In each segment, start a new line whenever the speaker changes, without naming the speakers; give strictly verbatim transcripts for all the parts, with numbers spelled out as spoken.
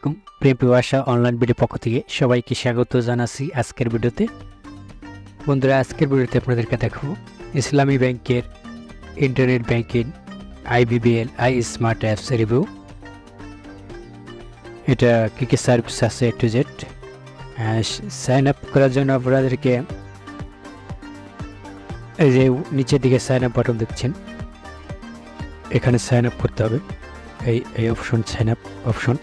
আলাইকুম প্রেমপিপাসা online video পক্ষ থেকে সবাইকে স্বাগত জানাচ্ছি আজকের ভিডিওতে। বন্ধুরা, আজকের ভিডিওতে আপনাদেরকে দেখাবো ইসলামী ব্যাংকের internet banking IBBL I smart apps review. এটা কী কী সার্ভিস আছে A to Z. Sign up করার জন্য আপনাদেরকে এই যে নিচের দিকে সাইন আপ বাটন দেখছেন, এখানে সাইন আপ করতে হবে। এই এই অপশন সাইন আপ অপশন,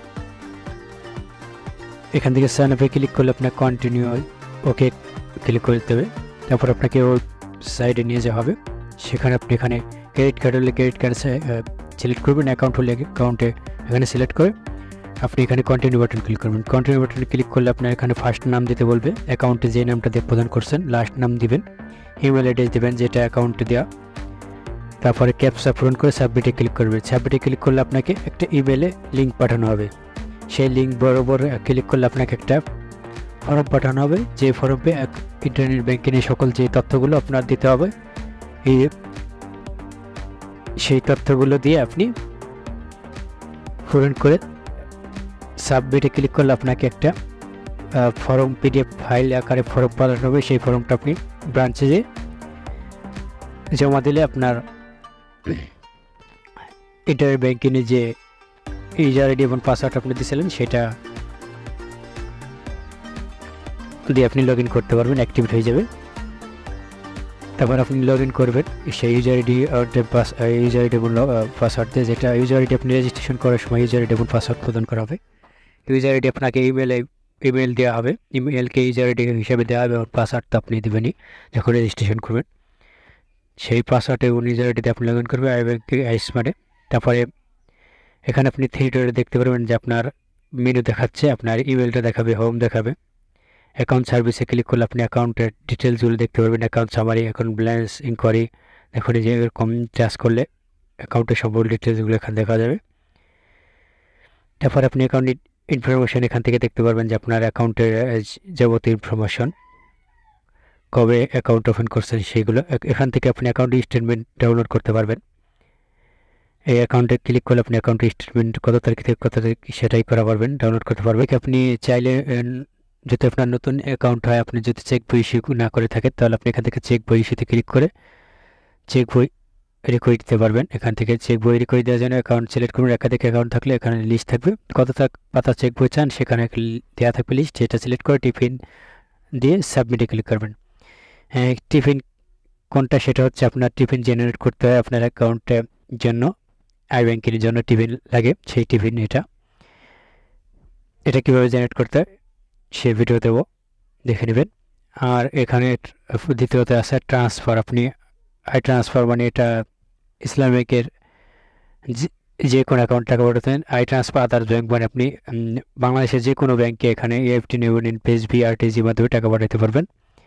এখান থেকে সাইন আপে ক্লিক করলে আপনার কন্টিনিউ ওকে ক্লিক করতে হবে। তারপর আপনাকে ওই সাইডে নিয়ে যাওয়া হবে। সেখানে আপনি এখানে ক্রেডিট কার্ড হলে ক্রেডিট কার্ড সিলেক্ট করবেন, অ্যাকাউন্ট হলে অ্যাকাউন্টে এখানে সিলেক্ট করে আপনি এখানে কন্টিনিউ বাটন ক্লিক করবেন। কন্টিনিউ বাটনে ক্লিক করলে আপনার এখানে ফার্স্ট নাম দিতে বলবে, অ্যাকাউন্টে যে নামটা দিয়ে প্রদান করছেন লাস্ট নাম দিবেন, ইমেল অ্যাড্রেস দেবেন যেটা অ্যাকাউন্টে দেওয়া। তারপরে ক্যাপচা পূরণ করে সাবমিটে ক্লিক করবেন। সাবমিটে ক্লিক করলে আপনাকে একটা ইমেলে লিঙ্ক পাঠানো হবে। সেই লিঙ্ক বরাবর ক্লিক করলে আপনাকে একটা ফর্ম পাঠানো হবে, যে ফর্মে ইন্টারনেট ব্যাংকিংয়ের সকল যে তথ্যগুলো আপনার দিতে হবে, এই সেই তথ্যগুলো দিয়ে আপনি পূরণ করে সাবমিটে ক্লিক করলে আপনাকে একটা ফর্ম পিডিএফ ফাইল আকারে ফর্ম পাঠানো হবে। সেই ফর্মটা আপনি ব্রাঞ্চে যে জমা দিলে আপনার ইন্টারনেট ব্যাংকিংয়ে যে ইউজার আইডি এবং পাসওয়ার্ড আপনি দিয়েছিলেন সেটা দিয়ে আপনি লগ ইন করতে পারবেন, অ্যাক্টিভেট হয়ে যাবে। তারপর আপনি লগ ইন করবেন সেই ইউজার আইডি ইউজার আইডি এবং পাসওয়ার্ড দিয়ে, যেটা ইউজার আইডি আপনি রেজিস্ট্রেশন করার সময় ইউজার আইডি এবং পাসওয়ার্ড প্রদান করা হবে। ইউজার আইডি আপনাকে ইমেলে ইমেল দেওয়া হবে, ইমেলকে ইউজার আইডি হিসাবে দেওয়া হবে এবং পাসওয়ার্ড তো আপনি দেবেনই যখন রেজিস্ট্রেশন করবেন। সেই পাসওয়ার্ডে এবং ইউজার আইডিতে আপনি লগ ইন করবেন আইব্যাংকিং আই স্মার্টে। তারপরে এখানে আপনি থ্রি ডটে দেখতে পারবেন যে আপনার মেনু দেখাচ্ছে, আপনার ইমেলটা দেখাবে, হোম দেখাবে। অ্যাকাউন্ট সার্ভিসে ক্লিক করলে আপনি অ্যাকাউন্টের ডিটেলসগুলো দেখতে পারবেন, account summary, account balance, inquiry. দেখুন যে এরকম চার্জ করলে অ্যাকাউন্টের সব ডিটেলসগুলো এখানে দেখা যাবে। তারপর আপনি অ্যাকাউন্ট ইনফরমেশন এখান থেকে দেখতে পারবেন যে আপনার অ্যাকাউন্টের যাবতীয় ইনফরমেশন, কবে অ্যাকাউন্ট ওপেন করছেন সেইগুলো। এখান থেকে আপনি অ্যাকাউন্ট স্টেটমেন্ট ডাউনলোড করতে পারবেন। এই অ্যাকাউন্টে ক্লিক করলে আপনি অ্যাকাউন্টের স্টেটমেন্ট কত তারিখ থেকে কত তারিখ সেটাই করা পারবেন, ডাউনলোড করতে পারবেন। আপনি চাইলে যদি আপনার নতুন অ্যাকাউন্ট হয়, আপনি যদি চেক বই ইস্যু না করে থাকেন তাহলে আপনি এখান থেকে চেক বই ইস্যুতে ক্লিক করে চেক বই রিকোয়েরি দিতে পারবেন। এখান থেকে চেক বই রিকোয়েরি দেওয়ার জন্য অ্যাকাউন্ট সিলেক্ট করবেন। একাধিক অ্যাকাউন্ট থাকলে এখানে লিস্ট থাকবে, কত পাতা চেক বই চান সেখানে দেওয়া থাকবে লিস্ট, সেটা সিলেক্ট করে টিফিন দিয়ে সাবমিটে ক্লিক করবেন। হ্যাঁ, টিফিন কোনটা সেটা হচ্ছে আপনার টিফিন জেনারেট করতে হয় আপনার অ্যাকাউন্টের জন্য, আই ব্যাংকিংয়ের জন্য টিফিন লাগে, সেই টিফিন এটা এটা কীভাবে জেনারেট করতে হয় সে ভিডিও দেবো, দেখে নেবেন। আর এখানে দ্বিতীয়ত আছে ট্রান্সফার। আপনি আই ট্রান্সফার মানে এটা ইসলাম ব্যাংকের যে কোনো অ্যাকাউন্ট টাকা পাঠাতেন। আই ট্রান্সফার আদার্স ব্যাংক মানে আপনি বাংলাদেশের যে কোনো ব্যাংকে এখানে ইএফটি ইউনিয়ন পেজবি আরটিজির মাধ্যমে টাকা পাঠাতে পারবেন।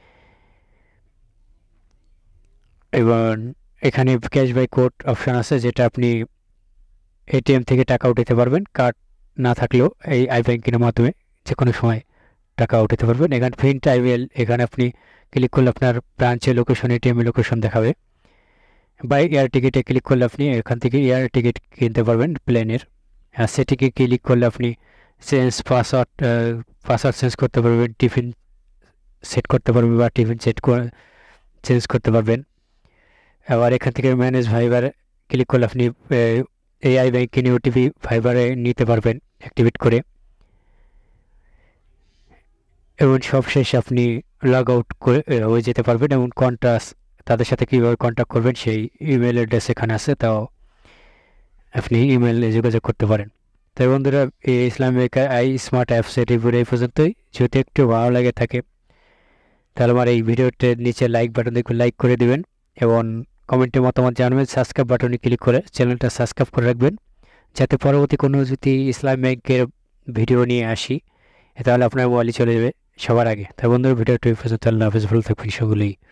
এবং এখানে ক্যাশব্যাক কোড অপশান আছে, যেটা আপনি এটিএম থেকে টাকা উঠাতে পারবেন, কার্ড না থাকলেও এই আই ব্যাংকিংয়ের মাধ্যমে যে কোনো সময় টাকা উঠাতে পারবেন। এখানে প্রিন্ট আইবিএল, এখানে আপনি ক্লিক করলে আপনার ব্রাঞ্চের লোকেশন, এটিএম লোকেশন দেখাবে। বাই এয়ার টিকিটে ক্লিক করলে আপনি এখান থেকে এয়ার টিকিট কিনতে পারবেন প্লেনের। আর সেটিকে ক্লিক করলে আপনি চেঞ্জ পাসওয়ার্ড পাসওয়ার্ড চেঞ্জ করতে পারবেন, টিফিন সেট করতে পারবেন বা টিফিন সেট চেঞ্জ করতে পারবেন। আবার এখান থেকে ম্যানেজ ভাইবার ক্লিক করলে আপনি এই আই ব্যাংকিং ওটিপি ভাইবারে নিতে পারবেন অ্যাক্টিভেট করে। এবং সবশেষে আপনি লগ আউট করে হয়ে যেতে পারবেন এবং কন্ট্যাক্ট তাদের সাথে কীভাবে কন্ট্যাক্ট করবেন সেই ইমেল অ্যাড্রেস এখানে আছে, তাও আপনি ইমেলে যোগাযোগ করতে পারেন। তাই বন্ধুরা, এই ইসলামী আই স্মার্ট অ্যাপসের রিভিউ এই পর্যন্তই। যদি একটু ভালো লাগে থাকে তাহলে আমার এই ভিডিওটির নিচে লাইক বাটন দেখবে, লাইক করে দেবেন এবং কমেন্টে মতামত জানাবেন। সাবস্ক্রাইব বাটনে ক্লিক করে চ্যানেলটা সাবস্ক্রাইব করে রাখবেন, যাতে পরবর্তী কোনো যদি ইসলাম ব্যাংকের ভিডিও নিয়ে আসি তাহলে আপনার মোবাইলে চলে যাবে সবার আগে। তাই বন্ধুরা, ভিডিওটি পর্যন্ত আল্লাহ হাফেজ, ভালো থাকবেন সকলেই।